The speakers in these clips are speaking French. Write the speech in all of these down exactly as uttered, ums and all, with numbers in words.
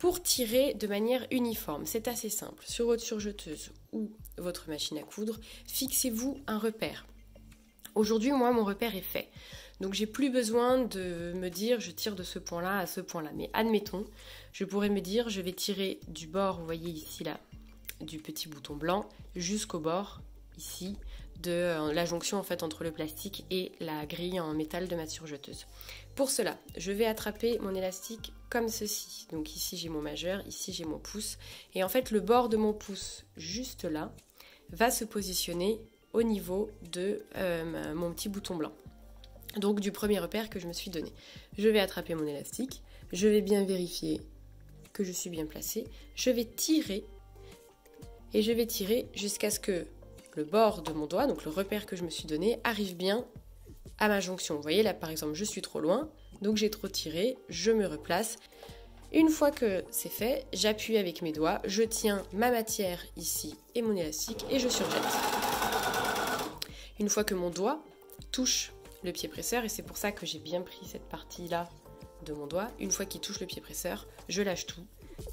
pour tirer de manière uniforme. C'est assez simple. Sur votre surjeteuse ou votre machine à coudre, fixez-vous un repère. Aujourd'hui, moi, mon repère est fait. Donc, j'ai plus besoin de me dire je tire de ce point-là à ce point-là. Mais admettons, je pourrais me dire je vais tirer du bord, vous voyez ici là, du petit bouton blanc, jusqu'au bord ici de la jonction en fait entre le plastique et la grille en métal de ma surjeteuse. Pour cela, je vais attraper mon élastique comme ceci. Donc ici j'ai mon majeur, ici j'ai mon pouce. Et en fait le bord de mon pouce, juste là, va se positionner au niveau de euh, mon petit bouton blanc. Donc du premier repère que je me suis donné. Je vais attraper mon élastique, je vais bien vérifier que je suis bien placée. Je vais tirer et je vais tirer jusqu'à ce que le bord de mon doigt, donc le repère que je me suis donné, arrive bien à ma jonction. Vous voyez là par exemple je suis trop loin, donc j'ai trop tiré, je me replace. Une fois que c'est fait, j'appuie avec mes doigts, je tiens ma matière ici et mon élastique et je surjette. Une fois que mon doigt touche le pied presseur, et c'est pour ça que j'ai bien pris cette partie là de mon doigt, une fois qu'il touche le pied presseur, je lâche tout.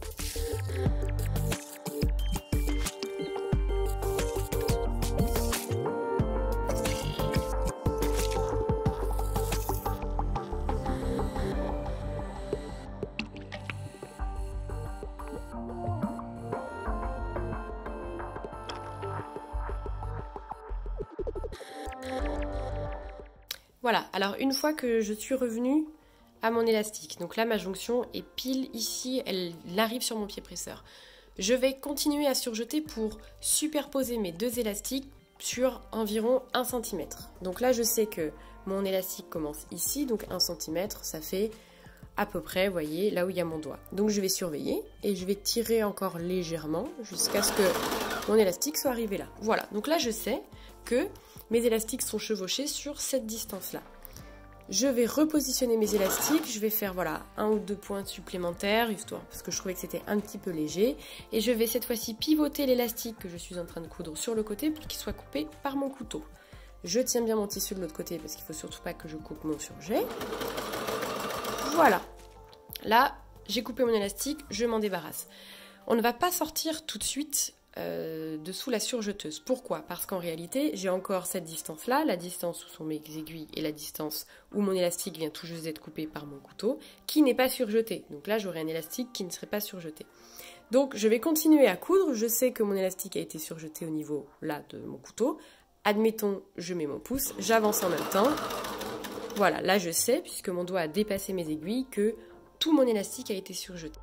Voilà, alors une fois que je suis revenue à mon élastique, donc là ma jonction est pile ici, elle arrive sur mon pied presseur. Je vais continuer à surjeter pour superposer mes deux élastiques sur environ un centimètre. Donc là je sais que mon élastique commence ici, donc un centimètre, ça fait à peu près, vous voyez, là où il y a mon doigt. Donc je vais surveiller et je vais tirer encore légèrement jusqu'à ce que mon élastique soit arrivé là. Voilà, donc là je sais que mes élastiques sont chevauchés sur cette distance-là. Je vais repositionner mes élastiques, je vais faire voilà un ou deux points supplémentaires, histoire, parce que je trouvais que c'était un petit peu léger. Et je vais cette fois-ci pivoter l'élastique que je suis en train de coudre sur le côté pour qu'il soit coupé par mon couteau. Je tiens bien mon tissu de l'autre côté parce qu'il ne faut surtout pas que je coupe mon surjet. Voilà. Là, j'ai coupé mon élastique, je m'en débarrasse. On ne va pas sortir tout de suite Euh, dessous la surjeteuse. Pourquoi? Parce qu'en réalité, j'ai encore cette distance-là, la distance où sont mes aiguilles et la distance où mon élastique vient tout juste d'être coupé par mon couteau, qui n'est pas surjeté. Donc là, j'aurai un élastique qui ne serait pas surjeté. Donc, je vais continuer à coudre. Je sais que mon élastique a été surjeté au niveau, là, de mon couteau. Admettons, je mets mon pouce, j'avance en même temps. Voilà, là, je sais, puisque mon doigt a dépassé mes aiguilles, que tout mon élastique a été surjeté.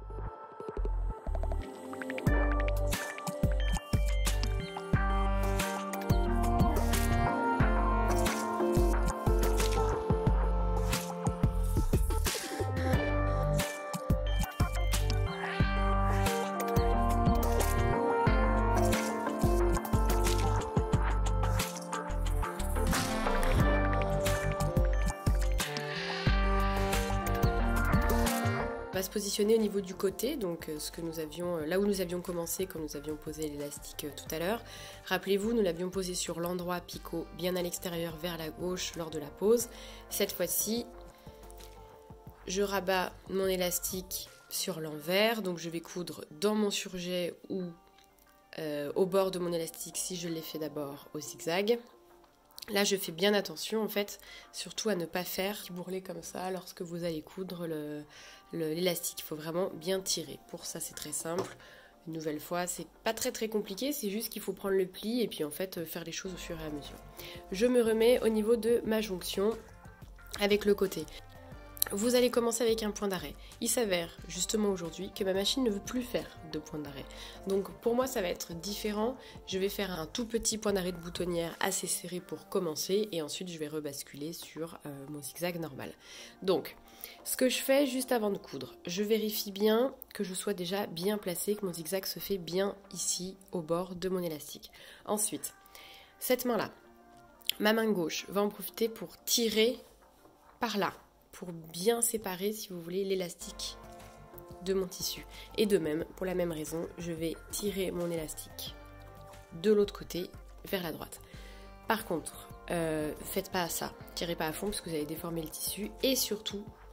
On va se positionner au niveau du côté, donc ce que nous avions, là où nous avions commencé quand nous avions posé l'élastique tout à l'heure. Rappelez-vous, nous l'avions posé sur l'endroit picot bien à l'extérieur vers la gauche lors de la pose. Cette fois-ci, je rabats mon élastique sur l'envers, donc je vais coudre dans mon surjet ou euh, au bord de mon élastique si je l'ai fait d'abord au zigzag. Là, je fais bien attention, en fait, surtout à ne pas faire bourreler comme ça lorsque vous allez coudre le, le, l'élastique. Il faut vraiment bien tirer. Pour ça, c'est très simple. Une nouvelle fois, c'est pas très très compliqué, c'est juste qu'il faut prendre le pli et puis en fait faire les choses au fur et à mesure. Je me remets au niveau de ma jonction avec le côté. Vous allez commencer avec un point d'arrêt. Il s'avère justement aujourd'hui que ma machine ne veut plus faire de point d'arrêt. Donc pour moi ça va être différent. Je vais faire un tout petit point d'arrêt de boutonnière assez serré pour commencer et ensuite je vais rebasculer sur euh, mon zigzag normal. Donc ce que je fais juste avant de coudre, je vérifie bien que je sois déjà bien placée, que mon zigzag se fait bien ici au bord de mon élastique. Ensuite, cette main-là, ma main gauche va en profiter pour tirer par là, pour bien séparer, si vous voulez, l'élastique de mon tissu. Et de même, pour la même raison, je vais tirer mon élastique de l'autre côté vers la droite. Par contre, euh, faites pas ça, tirez pas à fond parce que vous allez déformer le tissu et surtout,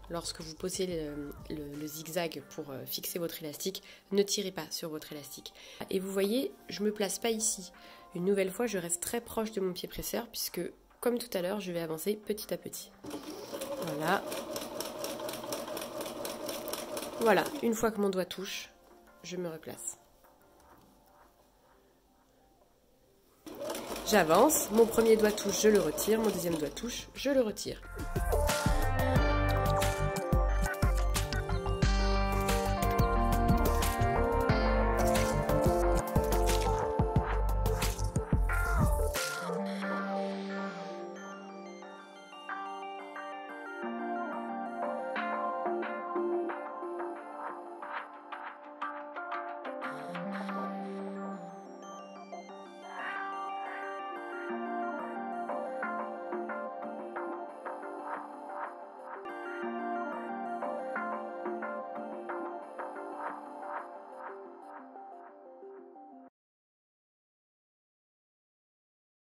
lorsque vous posez le, le, le zigzag pour fixer votre élastique, ne tirez pas sur votre élastique. Et vous voyez, je ne me place pas ici. Une nouvelle fois, je reste très proche de mon pied presseur puisque, comme tout à l'heure, je vais avancer petit à petit. Voilà. Voilà, une fois que mon doigt touche, je me replace. J'avance, mon premier doigt touche, je le retire, mon deuxième doigt touche, je le retire.